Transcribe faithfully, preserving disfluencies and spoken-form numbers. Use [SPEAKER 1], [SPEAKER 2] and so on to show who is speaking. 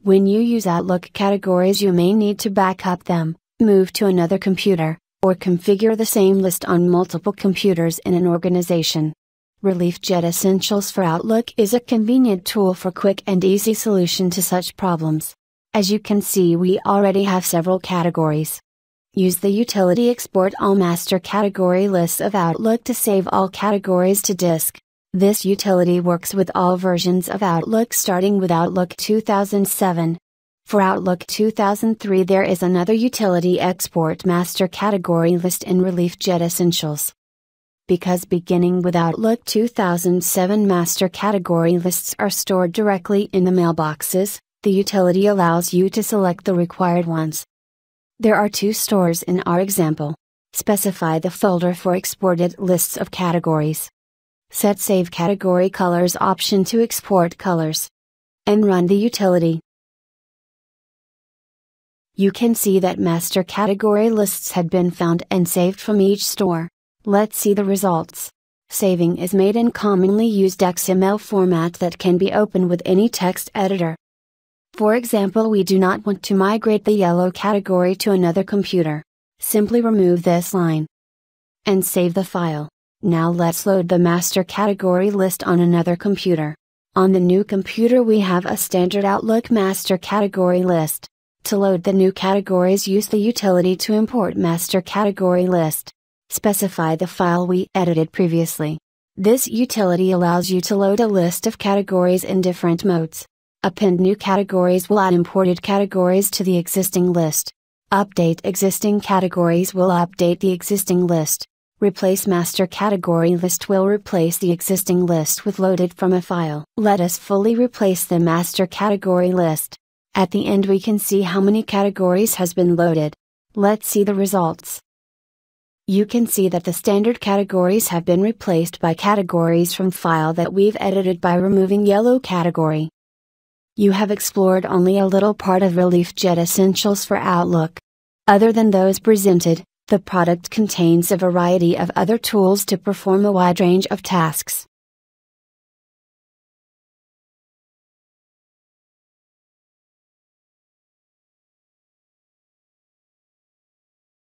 [SPEAKER 1] When you use Outlook categories, you may need to back up them, move to another computer, or configure the same list on multiple computers in an organization. ReliefJet Essentials for Outlook is a convenient tool for quick and easy solution to such problems. As you can see, we already have several categories. Use the utility Export All Master Category Lists of Outlook to save all categories to disk. This utility works with all versions of Outlook starting with Outlook two thousand seven. For Outlook two thousand three there is another utility Export Master Category List in ReliefJet Essentials. Because beginning with Outlook two thousand seven master category lists are stored directly in the mailboxes, the utility allows you to select the required ones. There are two stores in our example. Specify the folder for exported lists of categories. Set Save Category Colors option to export colors. And run the utility. You can see that master category lists had been found and saved from each store. Let's see the results. Saving is made in commonly used X M L format that can be opened with any text editor. For example, we do not want to migrate the yellow category to another computer. Simply remove this line. And save the file. Now let's load the master category list on another computer. On the new computer we have a standard Outlook master category list. To load the new categories, use the utility to import master category list. Specify the file we edited previously. This utility allows you to load a list of categories in different modes. Append new categories will add imported categories to the existing list. Update existing categories will update the existing list. Replace master category list will replace the existing list with loaded from a file. Let us fully replace the master category list. At the end we can see how many categories has been loaded. Let's see the results. You can see that the standard categories have been replaced by categories from file that we've edited by removing yellow category. You have explored only a little part of ReliefJet Essentials for Outlook. Other than those presented, the product contains a variety of other tools to perform a wide range of tasks.